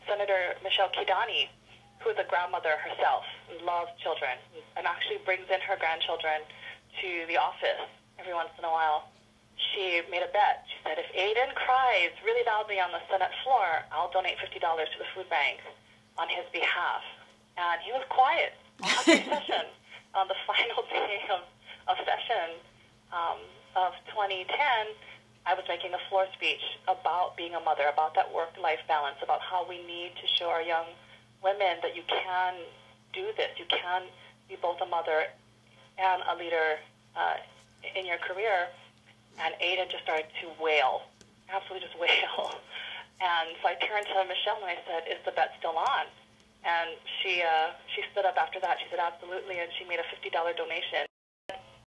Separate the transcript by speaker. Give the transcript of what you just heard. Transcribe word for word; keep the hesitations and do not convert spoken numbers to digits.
Speaker 1: Senator Michelle Kidani, who is a grandmother herself, loves children, and actually brings in her grandchildren to the office every once in a while. She made a bet. She said, if Aiden cries really loudly on the Senate floor, I'll donate fifty dollars to the food bank on his behalf. And he was quiet all the session. On the final day of, of session um, of twenty ten, I was making a floor speech about being a mother, about that work-life balance, about how we need to show our young women that you can do this. You can be both a mother and a leader uh, in your career. And Aiden just started to wail, absolutely just wail. And so I turned to Michelle and I said, is the bet still on? And she uh, she stood up after that. She said, absolutely, and she made a fifty dollars donation.